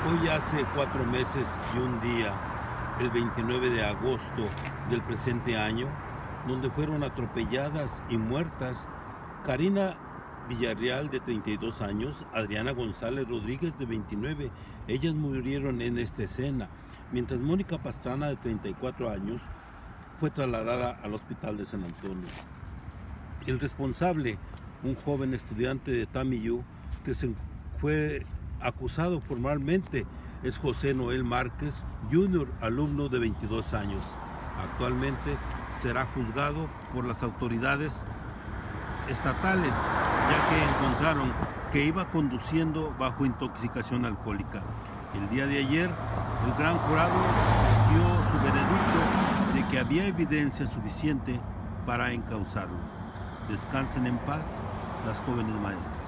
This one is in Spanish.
Hoy hace 4 meses y un día, el 29 de agosto del presente año, donde fueron atropelladas y muertas Karina Villarreal, de 32 años, Adriana González Rodríguez, de 29. Ellas murieron en esta escena, mientras Mónica Pastrana, de 34 años, fue trasladada al hospital de San Antonio. El responsable, un joven estudiante de Tamiyú, que se fue acusado formalmente, es José Noel Márquez Jr., alumno de 22 años. Actualmente será juzgado por las autoridades estatales, ya que encontraron que iba conduciendo bajo intoxicación alcohólica. El día de ayer, el gran jurado dio su veredicto de que había evidencia suficiente para encausarlo. Descansen en paz las jóvenes maestras.